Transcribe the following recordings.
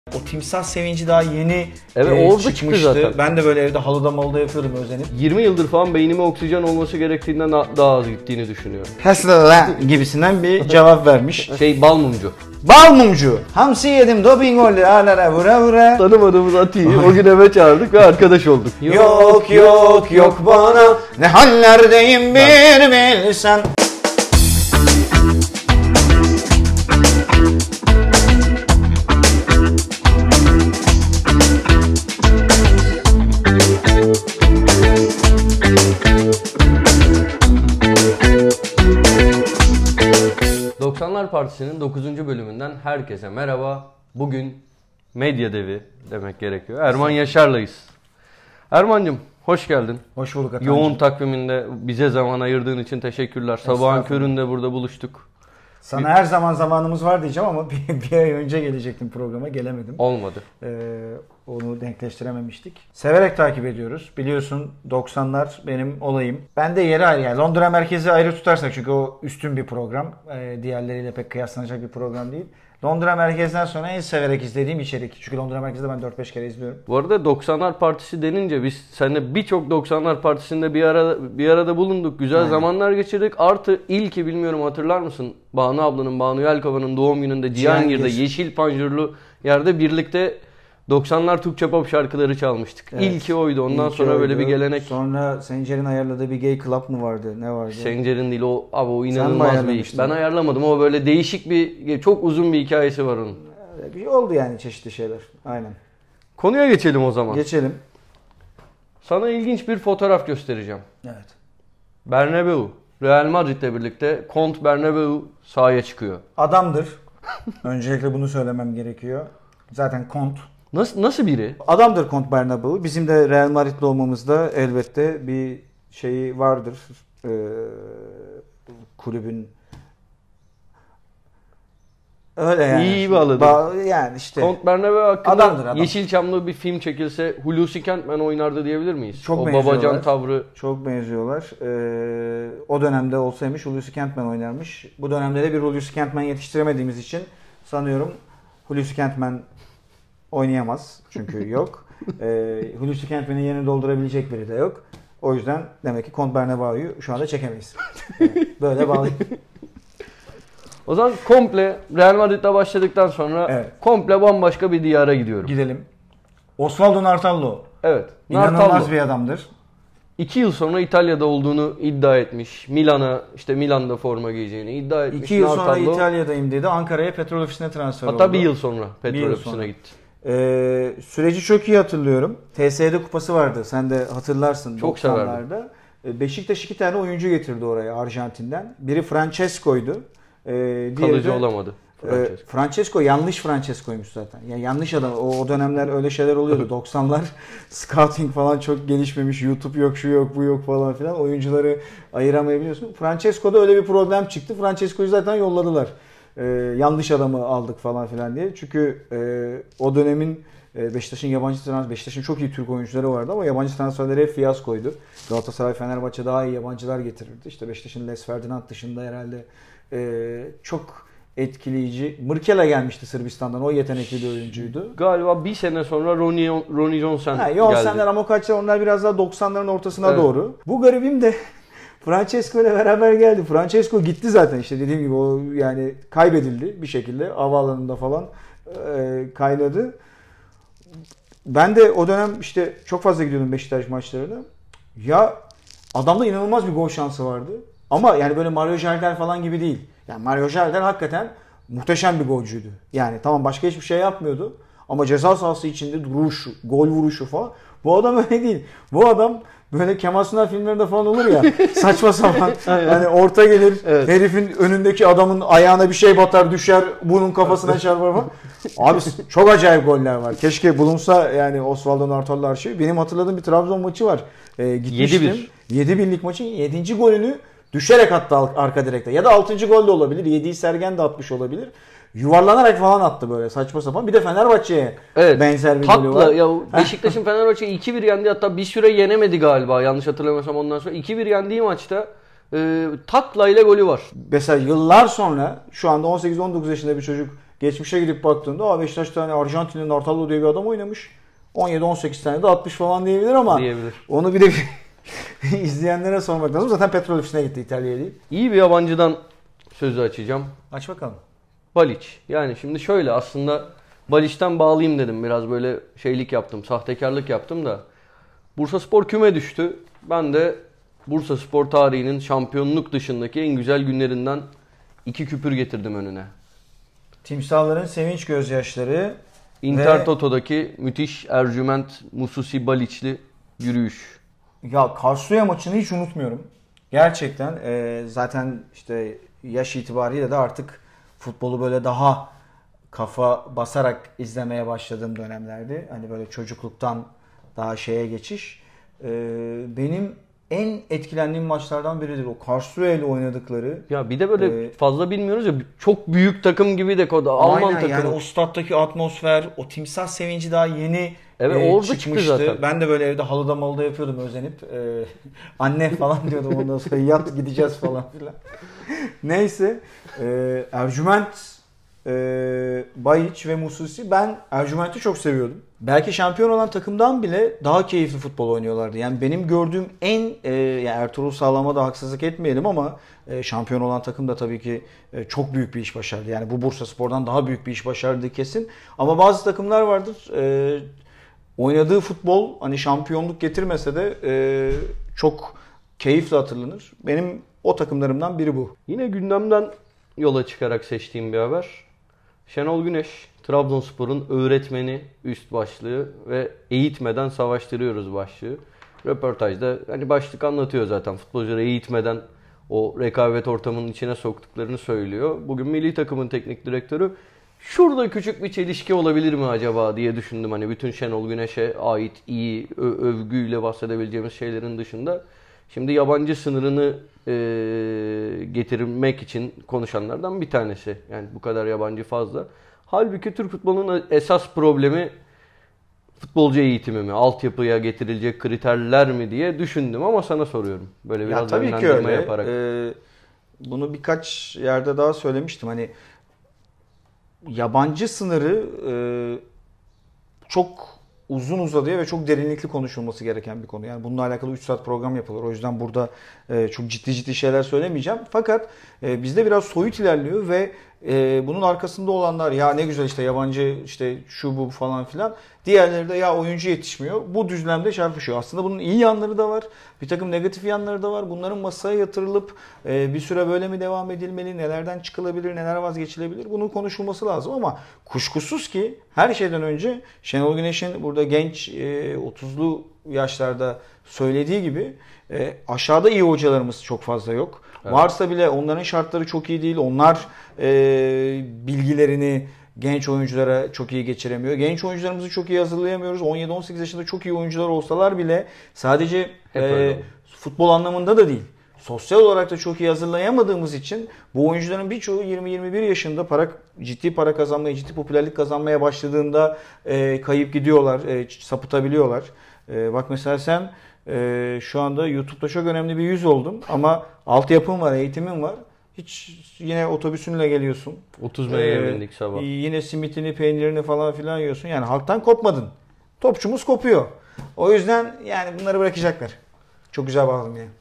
O timsah sevinci daha yeni orada çıkmıştı. zaten. Ben de böyle evde halıda malıda yapıyordum özenip. 20 yıldır falan beynime oksijen olması gerektiğinden daha az gittiğini düşünüyorum. Gibisinden bir cevap vermiş. Bal mumcu. Bal mumcu. Hamsi yedim doping oldu alara vura vura. Tanımadığımız Ati'yi o gün eve çağırdık ve arkadaş olduk. Yok yok yok bana ne hallerdeyim bir bilsen. Partisi'nin 9. bölümünden herkese merhaba. Bugün medya devi demek gerekiyor. Erman Yaşar'layız. Erman'cığım hoş geldin. Hoş bulduk Atancığım. Yoğun takviminde bize zaman ayırdığın için teşekkürler. Sabahın köründe burada buluştuk. Sana her zaman zamanımız var diyeceğim ama bir ay önce gelecektim programa, gelemedim. Olmadı. Onu denkleştirememiştik. Severek takip ediyoruz. Biliyorsun 90'lar benim olayım. Ben de yeri ayrı, yani Londra merkezi ayrı tutarsak çünkü o üstün bir program. Diğerleriyle pek kıyaslanacak bir program değil. Londra merkezden sonra en severek izlediğim içerik. Çünkü Londra merkezde ben 4-5 kere izliyorum. Bu arada 90'lar Partisi denince biz seninle birçok 90'lar Partisi'nde bir arada bulunduk. Güzel zamanlar geçirdik. Artı ilki bilmiyorum hatırlar mısın? Banu ablanın, Banu Yelkova'nın doğum gününde Cihangir'de yeşil panjurlu yerde birlikte 90'lar Türkçe pop şarkıları çalmıştık. Evet. İlki oydu. Ondan sonra böyle bir gelenek. Sonra Sencer'in ayarladığı bir gay club mı vardı? Ne vardı? Sencer'in değil o. Abi o inanılmaz bir iş. Ben ayarlamadım ama böyle değişik bir, çok uzun bir hikayesi var onun. Bir oldu yani çeşitli şeyler. Aynen. Konuya geçelim o zaman. Geçelim. Sana ilginç bir fotoğraf göstereceğim. Evet. Bernabeu. Real Madrid'le birlikte Kont Bernabeu sahaya çıkıyor. Adamdır. Öncelikle bunu söylemem gerekiyor. Zaten Kont. Nasıl biri? Adamdır Kont Bernabeu. Bizim de Real Madrid'li olmamızda elbette bir şeyi vardır. Kulübün öyle yani. İyi bağladı. Yani işte. Kont Bernabeu hakkında adamdır, adam. Yeşilçamlı bir film çekilse Hulusi Kentmen oynardı diyebilir miyiz? Çok o benziyorlar. babacan tavrı. Çok benziyorlar. O dönemde olsaymış Hulusi Kentmen oynarmış. Bu dönemde de bir Hulusi Kentmen yetiştiremediğimiz için sanıyorum Hulusi Kentmen oynayamaz. Çünkü yok. Hulusi Kentmen'in yerini doldurabilecek biri de yok. O yüzden demek ki Kont Bernabeu'yu şu anda çekemeyiz. Böyle bağlayayım. O zaman komple Real Madrid'le başladıktan sonra komple bambaşka bir diyara gidiyorum. Gidelim. Osvaldo Nartallo. Evet. İnanılmaz Nartallo. bir adamdır. 2 yıl sonra İtalya'da olduğunu iddia etmiş. Milan'da forma giyeceğini iddia etmiş. 2 yıl sonra Nartallo. İtalya'dayım dedi. Ankara'ya petrol ofisine transfer oldu. Hatta 1 yıl sonra petrol ofisine gitti. Süreci çok iyi hatırlıyorum. TSE'de kupası vardı. Sen de hatırlarsın. Çok severdim. Beşiktaş 2 tane oyuncu getirdi oraya Arjantin'den. Biri Francesco'ydu. Kalıcı olamadı. Francesco yanlış Francesco'ymuş zaten. Yani yanlış adam. O dönemler öyle şeyler oluyordu. 90'lar scouting falan çok gelişmemiş. YouTube yok, şu yok, bu yok falan filan. Oyuncuları ayıramayabiliyorsun. Francesco'da öyle bir problem çıktı. Francesco'yu zaten yolladılar. Yanlış adamı aldık falan filan diye. Çünkü o dönemin Beşiktaş'ın çok iyi Türk oyuncuları vardı ama yabancı transferleri hep fiyaskoydu. Galatasaray, Fenerbahçe daha iyi yabancılar getirirdi. İşte Beşiktaş'ın Les Ferdinand dışında herhalde çok etkileyici. Mırkela gelmişti Sırbistan'dan. O yetenekli bir oyuncuydu. Galiba bir sene sonra Ronnie Johnson geldi. Johnson'lar, Amokaçlar onlar biraz daha 90'ların ortasına doğru. Bu garibim de Francesco ile beraber geldi. Francesco gitti zaten işte dediğim gibi o yani kaybedildi bir şekilde. Havaalanında falan kaynadı. Ben de o dönem işte çok fazla gidiyordum Beşiktaş maçlarına. Ya adamda inanılmaz bir gol şansı vardı. Ama yani böyle Mario Jardel falan gibi değil. Yani Mario Jardel hakikaten muhteşem bir golcüydü. Yani tamam başka hiçbir şey yapmıyordu. Ama ceza sahası içinde duruş, gol vuruşu falan. Bu adam öyle değil. Bu adam böyle Kemal Sunal filmlerinde falan olur ya. Saçma sapan. Yani orta gelir. Evet. Herifin önündeki adamın ayağına bir şey batar, düşer. Bunun kafasına çarpar falan. Abi çok acayip goller var. Keşke bulunsa yani Osvaldo Nartallo arşivi. Benim hatırladığım bir Trabzon maçı var. Gitmiştim. 7-1'lik maçın 7. golünü düşerek attı arka direkte. Ya da 6. gol de olabilir. 7'yi Sergen de atmış olabilir. Yuvarlanarak falan attı böyle saçma sapan. Bir de Fenerbahçe'ye benzer bir golü var. Ya Beşiktaş'ın Fenerbahçe'yi 2-1 yendi. Hatta bir süre yenemedi galiba. Yanlış hatırlamıyorsam ondan sonra. 2-1 yendiği maçta takla ile golü var. Mesela yıllar sonra şu anda 18-19 yaşında bir çocuk geçmişe gidip baktığında Beşiktaş'ta hani Arjantin'in Artallo diye bir adam oynamış. 17-18 tane de atmış falan diyebilir ama Diyebilir. onu bir de izleyenlere sormak lazım. Zaten petrol ofisine gitti, İtalya'ya değil. İyi bir yabancıdan sözü açacağım. Aç bakalım. Balic. Yani şimdi şöyle aslında Balic'ten bağlayayım dedim. Biraz böyle şeylik yaptım, sahtekarlık yaptım da. Bursaspor küme düştü. Ben de Bursaspor tarihinin şampiyonluk dışındaki en güzel günlerinden 2 küpür getirdim önüne. Timsahların sevinç gözyaşları Inter Toto'daki müthiş Ercüment Mususi Balic'li yürüyüş. Ya Karsuya maçını hiç unutmuyorum. Gerçekten zaten işte yaş itibariyle de artık futbolu böyle daha kafa basarak izlemeye başladığım dönemlerdi. Hani böyle çocukluktan daha şeye geçiş. Benim en etkilendiğim maçlardan biridir o Karsuya ile oynadıkları. Ya bir de böyle fazla bilmiyoruz ya, çok büyük takım gibi de Alman aynen, takımı. yani o stattaki atmosfer, o timsah sevinci daha yeni orada çıkmıştı. çıktı zaten. Ben de böyle evde halıda malıda yapıyordum özenip. Anne falan diyordum ondan sonra yat gideceğiz falan filan. Neyse Ercüment, Bayiç ve Mususi, ben Ercüment'i çok seviyordum. Belki şampiyon olan takımdan bile daha keyifli futbol oynuyorlardı. Yani benim gördüğüm yani Ertuğrul Sağlam'a da haksızlık etmeyelim ama şampiyon olan takım da tabii ki çok büyük bir iş başardı. Yani bu Bursaspor'dan daha büyük bir iş başardı kesin. Ama bazı takımlar vardır. Oynadığı futbol hani şampiyonluk getirmese de çok keyifli hatırlanır. Benim o takımlarımdan biri bu. Yine gündemden yola çıkarak seçtiğim bir haber. Şenol Güneş, Trabzonspor'un öğretmeni üst başlığı ve eğitmeden savaştırıyoruz başlığı. Röportajda hani başlık anlatıyor zaten, futbolcuları eğitmeden o rekabet ortamının içine soktuklarını söylüyor. Bugün milli takımın teknik direktörü, şurada küçük bir çelişki olabilir mi acaba diye düşündüm. Hani bütün Şenol Güneş'e ait iyi övgüyle bahsedebileceğimiz şeylerin dışında. Şimdi yabancı sınırını getirmek için konuşanlardan bir tanesi. Yani bu kadar yabancı fazla. Halbuki Türk futbolunun esas problemi futbolcu eğitimi mi? Altyapıya getirilecek kriterler mi diye düşündüm ama sana soruyorum. Böyle biraz tabii ki öyle. yaparak. Bunu birkaç yerde daha söylemiştim. Hani yabancı sınırı çok uzun uzadıya ve çok derinlikli konuşulması gereken bir konu. Yani bununla alakalı 3 saat program yapılır. O yüzden burada çok ciddi şeyler söylemeyeceğim. Fakat bizde biraz soyut ilerliyor ve bunun arkasında olanlar ya ne güzel işte yabancı işte şu bu falan filan. Diğerleri de ya oyuncu yetişmiyor. Bu düzlemde çarpışıyor. Aslında bunun iyi yanları da var. Bir takım negatif yanları da var. Bunların masaya yatırılıp bir süre böyle mi devam edilmeli? Nelerden çıkılabilir? Neler vazgeçilebilir? Bunun konuşulması lazım ama kuşkusuz ki her şeyden önce Şenol Güneş'in burada genç 30'lu yaşlarda söylediği gibi aşağıda iyi hocalarımız çok fazla yok. Evet. Varsa bile onların şartları çok iyi değil. Onlar bilgilerini genç oyunculara çok iyi geçiremiyor. Genç oyuncularımızı çok iyi hazırlayamıyoruz. 17-18 yaşında çok iyi oyuncular olsalar bile sadece futbol anlamında da değil, sosyal olarak da çok iyi hazırlayamadığımız için bu oyuncuların birçoğu 20-21 yaşında ciddi para kazanmaya, ciddi popülerlik kazanmaya başladığında kayıp gidiyorlar, sapıtabiliyorlar. Bak mesela sen şu anda YouTube'da çok önemli bir yüz oldun ama altyapın var, eğitimin var. Hiç yine otobüsünle geliyorsun. 30 M'ye bindik sabah. Yine simitini, peynirini falan filan yiyorsun. Yani halktan kopmadın. Topçumuz kopuyor. O yüzden yani bunları bırakacaklar. Çok güzel bağladım yani.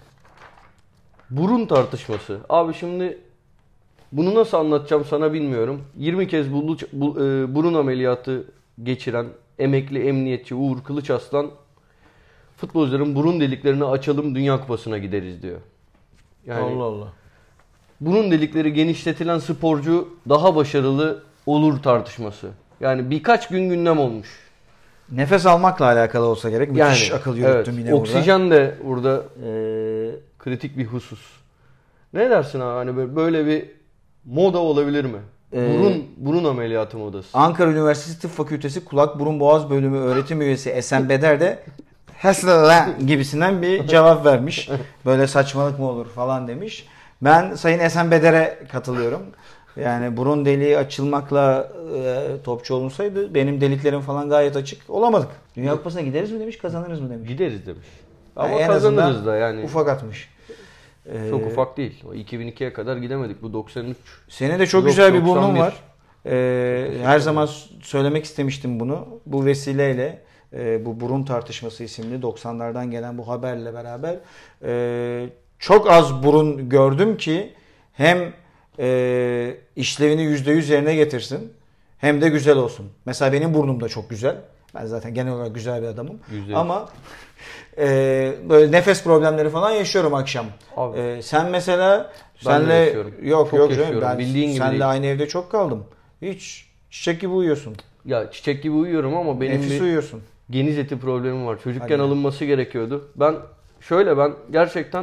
Burun tartışması. Abi şimdi bunu nasıl anlatacağım sana bilmiyorum. 20 kez burun ameliyatı geçiren emekli emniyetçi Uğur Kılıçaslan, futbolcuların burun deliklerini açalım, Dünya Kupası'na gideriz diyor. Yani Allah Allah. Burun delikleri genişletilen sporcu daha başarılı olur tartışması. Yani birkaç gün gündem olmuş. Nefes almakla alakalı olsa gerek. Müthiş akıl yürüttüm yine burada. Oksijen de burada kritik bir husus. Ne dersin abi? Hani böyle bir moda olabilir mi? Burun ameliyatı modası. Ankara Üniversitesi Tıp Fakültesi Kulak Burun Boğaz Bölümü öğretim üyesi Esen Beder de hasla gibisinden bir cevap vermiş. Böyle saçmalık mı olur falan demiş. Ben Sayın Esen Beder'e katılıyorum. Yani burun deliği açılmakla topçu olunsaydı benim deliklerim falan gayet açık, olamadık. Dünya Kupası'na gideriz mi demiş, kazanırız mı demiş. Gideriz demiş. Ama yani kazanırız da yani. Ufak atmış. Çok ufak değil. O 2002'ye kadar gidemedik. Bu 93. Senin de çok güzel bir burnun var. Her zaman söylemek istemiştim bunu. Bu vesileyle bu burun tartışması isimli 90'lardan gelen bu haberle beraber çok az burun gördüm ki hem işlevini %100 yerine getirsin hem de güzel olsun. Mesela benim burnum da çok güzel. Ben zaten genel olarak güzel bir adamım. %100. Ama böyle nefes problemleri falan yaşıyorum akşam. Sen mesela senle yok canım, ben bildiğin senle gibi aynı evde çok kaldım. Hiç çiçek gibi uyuyorsun. Ya çiçek gibi uyuyorum ama benim nefis uyuyorsun. Geniz eti problemi var. Çocukken alınması gerekiyordu. Ben gerçekten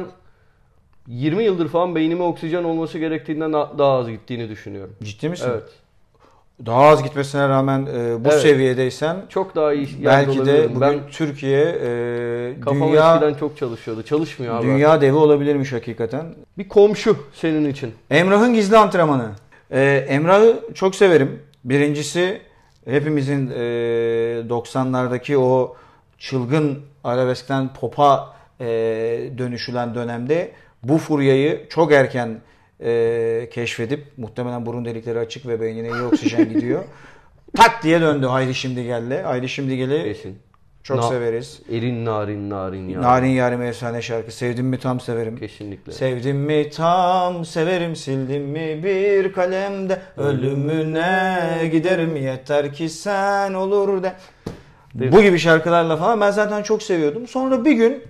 20 yıldır falan beynime oksijen olması gerektiğinden daha az gittiğini düşünüyorum. Ciddi misin? Evet. Daha az gitmesine rağmen bu seviyedeysen çok daha iyi belki de bugün Türkiye kafam eskiden çok çalışıyordu. Çalışmıyor abi. Dünya devi olabilirmiş hakikaten. Bir komşu senin için. Emrah'ın gizli antrenmanı. Emrah'ı çok severim. Birincisi hepimizin 90'lardaki o çılgın arabeskten pop'a dönüşülen dönemde bu furyayı çok erken keşfedip, muhtemelen burun delikleri açık ve beynine iyi oksijen gidiyor. Tak diye döndü Haydi Şimdi Gel'le. Haydi Şimdi Gel'i çok severiz. Erin narin yarim. Narin yarim efsane şarkı. Sevdim mi tam severim. Kesinlikle. Sevdim mi tam severim, sildim mi bir kalemde, ölümüne giderim yeter ki sen olur de. Bu gibi şarkılarla falan ben zaten çok seviyordum. Sonra bir gün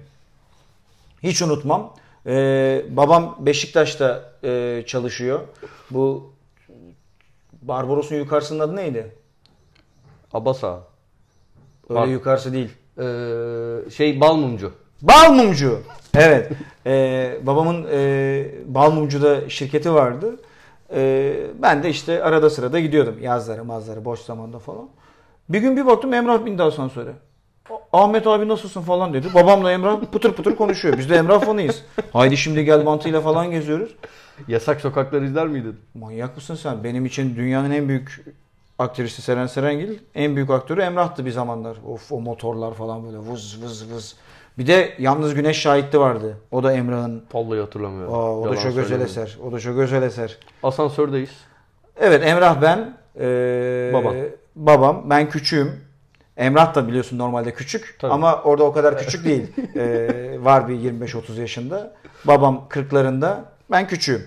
hiç unutmam. Babam Beşiktaş'ta çalışıyor. Bu Barbaros'un yukarısının adı neydi? Abasa. Öyle yukarısı değil. Balmumcu. Balmumcu. Evet. Babamın Balmumcu'da şirketi vardı. Ben de işte arada sırada gidiyordum. Yazları, boş zamanda falan. Bir gün bir baktım Emrah bindi asansöre. Ahmet abi nasılsın falan dedi. Babamla Emrah pıtır pıtır konuşuyor. Biz de Emrah fanıyız. Haydi Şimdi Gel bantıyla falan geziyoruz. Yasak Sokaklar izler miydin? Manyak mısın sen? Benim için dünyanın en büyük aktristi Seren Serengil, en büyük aktörü Emrah'tı bir zamanlar. Of, o motorlar falan böyle vız vız vız. Bir de Yalnız Güneş Şahit'ti vardı. O da Emrah'ın. Vallahi hatırlamıyorum. O da çok özel eser. O da çok özel eser. Asansördeyiz. Evet, Emrah ben. Babam. Ben küçüğüm. Emrah da biliyorsun normalde küçük. Tabii. Ama orada o kadar küçük değil. Var bir 25-30 yaşında. Babam 40'larında. Ben küçüğüm.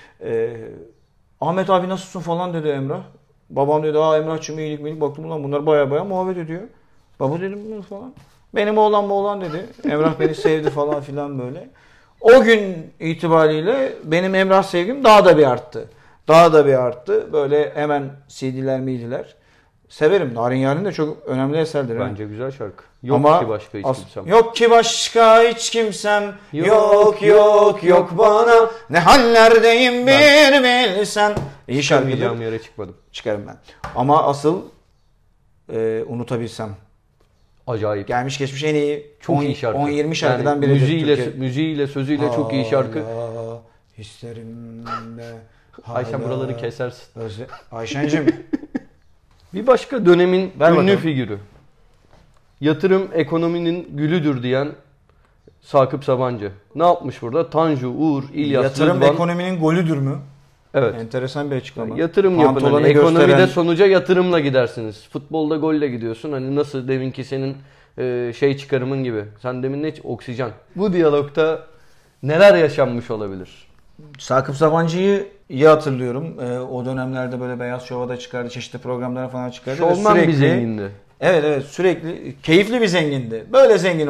Ahmet abi nasılsın falan dedi Emrah. Babam dedi Emrah'cığım iyilik. Baktım ulan bunlar baya muhabbet ediyor. Baba dedim bunu falan. Benim oğlan dedi. Emrah beni sevdi falan filan böyle. O gün itibariyle benim Emrah sevgim daha da bir arttı. Böyle hemen CD'ler. Severim. Narin Yarim de çok önemli eserdir. Bence güzel şarkı. Yok ki başka hiç kimsem. Yok ki başka hiç kimsem. Yok bana. Ne hallerdeyim bir bilsen. İyi şarkıdır. Çıkamayacağım yere çıkmadım. Çıkarım ben. Ama asıl unutabilsem. Acayip. Gelmiş geçmiş en iyi. Çok iyi şarkı. 10-20 şarkıdan biridir. Müziğiyle, sözüyle çok iyi şarkı. Hislerimde. Ayşen buraları kesersin. Ayşen'cim. Bir başka dönemin ünlü figürü. Yatırım ekonominin gülüdür diyen Sakıp Sabancı. Ne yapmış burada? Tanju, Uğur, İlyas, Yatırım Rıdvan. Ekonominin golüdür mü? Evet. Enteresan bir açıklama. Yatırım yapın. Hani ekonomide sonuca yatırımla gidersiniz. Futbolda golle gidiyorsun. Hani nasıl deminki senin çıkarımın gibi. Sen demin ne? Oksijen. Bu diyalogta neler yaşanmış olabilir? Sakıp Sabancı'yı iyi hatırlıyorum. O dönemlerde böyle Beyaz Şov'a da çıkardı. Çeşitli programlara falan çıkardı. Şovman bir zengindi. Evet sürekli keyifli bir zengindi. Böyle zengin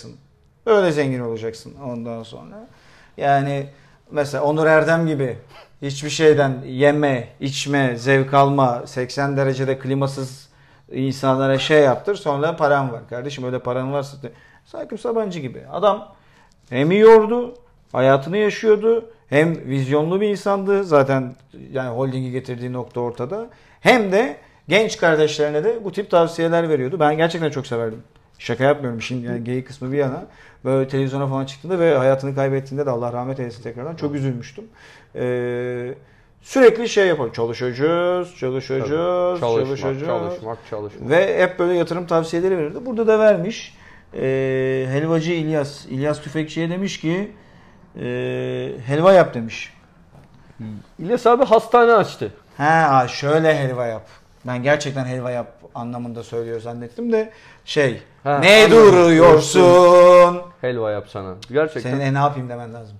olacaksın ondan sonra. Yani mesela Onur Erdem gibi hiçbir şeyden yeme, içme, zevk alma, 80 derecede klimasız insanlara yaptır. Sonra param var. Kardeşim öyle paran varsa Sakıp Sabancı gibi. Adam hem yiyordu, hayatını yaşıyordu. Hem vizyonlu bir insandı. Zaten yani holdingi getirdiği nokta ortada. Hem de genç kardeşlerine de bu tip tavsiyeler veriyordu. Ben gerçekten çok severdim. Şaka yapmıyorum. Şimdi yani geyik kısmı bir yana. Böyle televizyona falan çıktığında ve hayatını kaybettiğinde de Allah rahmet eylesin tekrardan. Çok üzülmüştüm. Sürekli yapalım. Çalışmak. Ve hep böyle yatırım tavsiyeleri verirdi. Burada da vermiş. Helvacı İlyas Tüfekçi'ye demiş ki helva yap demiş. İlyas abi hastane açtı. Ha şöyle helva yap. Ben gerçekten helva yap anlamında söylüyor zannettim de ne duruyorsun? Helva yap sana. Gerçekten. Senin ne yapayım demen lazım.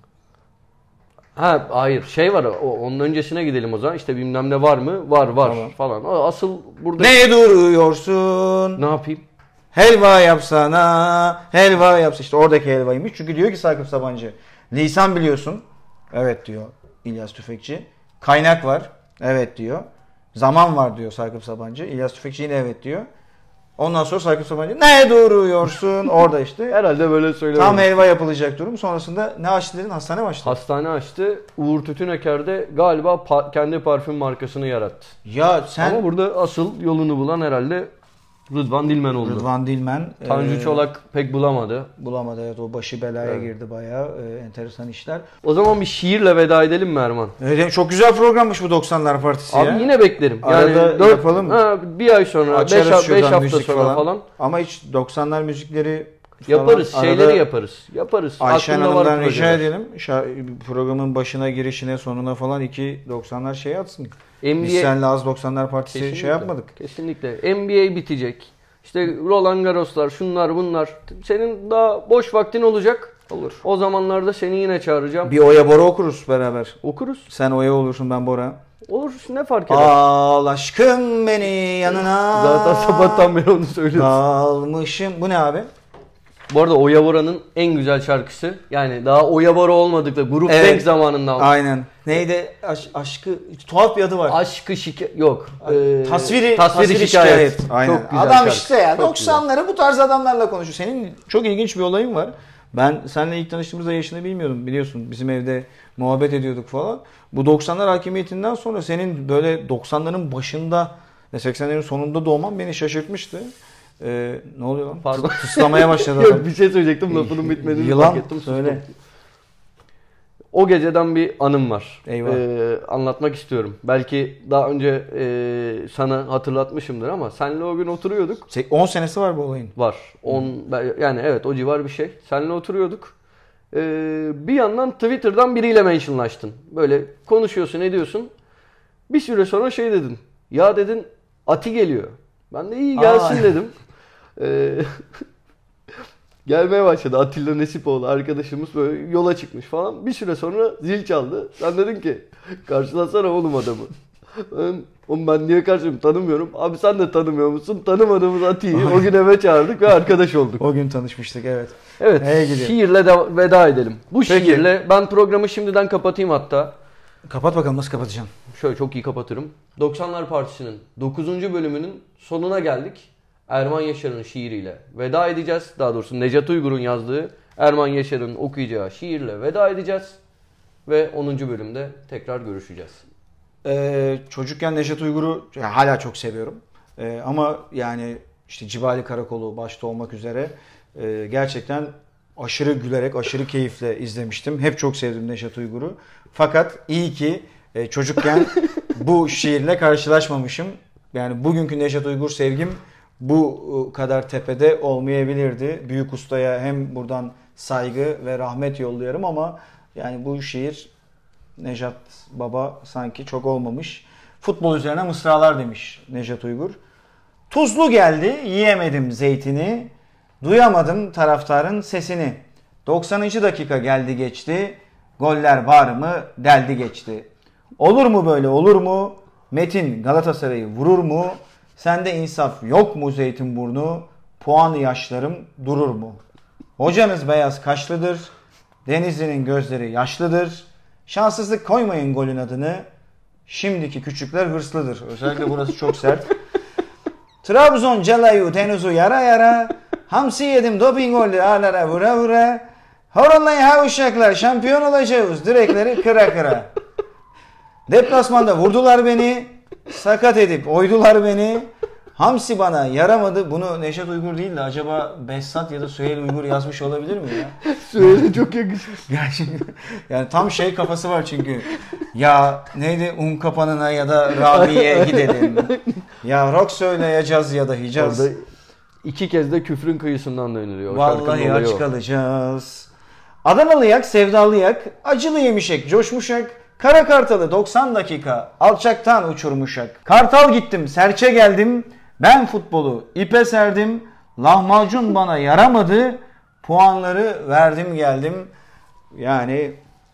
Ha hayır var onun öncesine gidelim o zaman. İşte bilmem ne var mı? Var tamam. Falan. Asıl burada. Ne duruyorsun? Ne yapayım? Helva yapsana. Helva yapsa işte oradaki helvaymış. Çünkü diyor ki Sakıp Sabancı. Lisan biliyorsun. Evet diyor İlyas Tüfekçi. Kaynak var. Evet diyor. Zaman var diyor Sakıp Sabancı. İlyas Tüfekçi yine evet diyor. Ondan sonra Sakıp Sabancı ne duruyorsun? Orada işte. Herhalde böyle söylüyorum. Tam helva yapılacak durum. Sonrasında ne açtı dedin? Hastane mi açtı? Hastane açtı. Uğur Tütüneker de galiba kendi parfüm markasını yarattı. Ya sen... Ama burada asıl yolunu bulan herhalde Rıdvan Dilmen oldu. Rıdvan Dilmen. Tanju Çolak pek bulamadı. Bulamadı evet, o başı belaya girdi bayağı. Enteresan işler. O zaman bir şiirle veda edelim mi Erman? Evet, çok güzel programmış bu 90'lar Partisi abi ya. yine beklerim. Arada 4 yapalım. Bir ay sonra, 5 hafta sonra falan. Ama hiç 90'lar müzikleri yaparız, falan. şeyleri yaparız. Ayşen Hanım'dan rica edelim. Programın başına, girişine, sonuna falan 90'lar şey atsın. Biz seninle az 90'lar Partisi kesinlikle, yapmadık. Kesinlikle. NBA bitecek. İşte Roland Garros'lar, şunlar bunlar. Senin daha boş vaktin olacak. Olur. O zamanlarda seni yine çağıracağım. Bir Oya Bora okuruz beraber. Okuruz. Sen Oya olursun, ben Bora. Olur, ne fark eder? Al aşkım beni yanına. Zaten sabahtan beri onu söylüyorsun. Dalmışım. Bu ne abi? Bu arada Oya Bora'nın en güzel şarkısı. Yani daha Oya Bora olmadık da Grup Denk zamanından. Aynen. Neydi? Aşkı tuhaf bir adı var. Aşkı yok. Tasviri şikayet. Aynen. Çok güzel adam şarkı. işte ya 90'ları bu tarz adamlarla konuşuyor. Senin çok ilginç bir olayın var. Ben seninle ilk tanıştığımızda yaşını bilmiyordum, biliyorsun. Bizim evde muhabbet ediyorduk falan. Bu 90'lar hakimiyetinden sonra senin böyle 90'ların başında ve 80'lerin sonunda doğman beni şaşırtmıştı. Ne oluyor lan? Pardon. Tıslamaya başladı. Yok, bir şey söyleyecektim, lafının bitmediğini Yılan, fark ettim. söyle. O geceden bir anım var. Eyvah. Anlatmak istiyorum. Belki daha önce sana hatırlatmışımdır ama seninle o gün oturuyorduk. 10 senesi var bu olayın. Var. Yani evet, o civar bir şey. Seninle oturuyorduk. Bir yandan Twitter'dan biriyle mentionlaştın. Böyle konuşuyorsun, ediyorsun. Bir süre sonra şey dedin. Ya dedin, Ati geliyor. Ben de iyi gelsin dedim. Gelmeye başladı. Atilla Nesipoğlu arkadaşımız böyle yola çıkmış falan. Bir süre sonra zil çaldı. Sen dedin ki karşılasana oğlum adamı. Oğlum ben niye karşılayayım, tanımıyorum. Abi sen de tanımıyor musun? Tanımadığımız Ati'yi o gün eve çağırdık ve arkadaş olduk. O gün tanışmıştık, evet. Evet, şiirle veda edelim. Bu Peki. Şiirle ben programı şimdiden kapatayım hatta. Kapat bakalım, nasıl kapatacaksın? Şöyle çok iyi kapatırım. 90'lar Partisi'nin 9. bölümünün sonuna geldik. Erman Yaşar'ın şiiriyle veda edeceğiz. Daha doğrusu Necat Uygur'un yazdığı, Erman Yaşar'ın okuyacağı şiirle veda edeceğiz. Ve 10. bölümde tekrar görüşeceğiz. Çocukken Necat Uygur'u hala çok seviyorum. Ama yani işte Cibali Karakolu başta olmak üzere gerçekten aşırı gülerek, aşırı keyifle izlemiştim. Hep çok sevdim Necat Uygur'u. Fakat iyi ki çocukken bu şiirle karşılaşmamışım. Yani bugünkü Necat Uygur sevgim bu kadar tepede olmayabilirdi. Büyük ustaya hem buradan saygı ve rahmet yolluyorum ama yani bu şiir Necat Baba sanki çok olmamış. Futbol üzerine mısralar demiş Necat Uygur. Tuzlu geldi, yiyemedim zeytini, duyamadım taraftarın sesini. 90. dakika geldi geçti, goller var mı deldi geçti. Olur mu böyle, olur mu? Metin Galatasaray'ı vurur mu? Sende insaf yok mu Zeytinburnu? Puan yaşlarım durur mu? Hocanız beyaz kaşlıdır, Denizli'nin gözleri yaşlıdır. Şanssızlık koymayın golün adını. Şimdiki küçükler hırslıdır. Özellikle burası çok sert. Trabzon Celayu Deniz'i yara yara. Hamsi yedim doping gollü ağlara vura vura. Horonlayın ha uşaklar, şampiyon olacağız. Direkleri kıra kıra. Deplasmanda vurdular beni. Sakat edip oydular beni. Hamsi bana yaramadı. Bunu Neşet Uygur değil de acaba Behzat ya da Süheyl Uygur yazmış olabilir mi ya? Süheyl'e çok yakışmış. Yani tam şey kafası var çünkü. Ya neydi? Kapanına ya da Rabi'ye gidelim. Ya rock söyleyeceğiz ya da Hicaz. Orada 2 kez de küfrün kıyısından dönülüyor. Vallahi aç kalacağız. Adanalı yak, sevdalı yak, acılı yemişek, coşmuşak, Kara Kartal'ı 90 dakika alçaktan uçurmuşak. Kartal gittim, serçe geldim. Ben futbolu ipe serdim. Lahmacun bana yaramadı. Puanları verdim geldim. Yani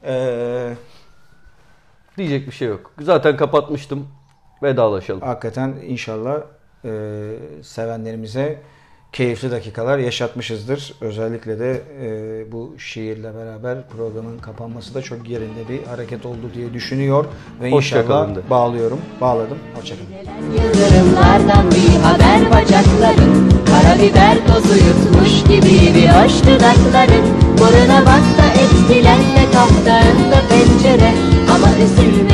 Diyecek bir şey yok. Zaten kapatmıştım. Vedalaşalım. hakikaten inşallah sevenlerimize keyifli dakikalar yaşatmışızdır. Özellikle de bu şiirle beraber programın kapanması da çok yerinde bir hareket oldu diye düşünüyor ve inşallah bağladım. Hoşçakalın. Yıldırımlardan bir haber bacakların, karabiber tozu yutmuş gibi bir hoş dudakların, buruna bak da etkilenme, kaptağında pencere ama üzülme.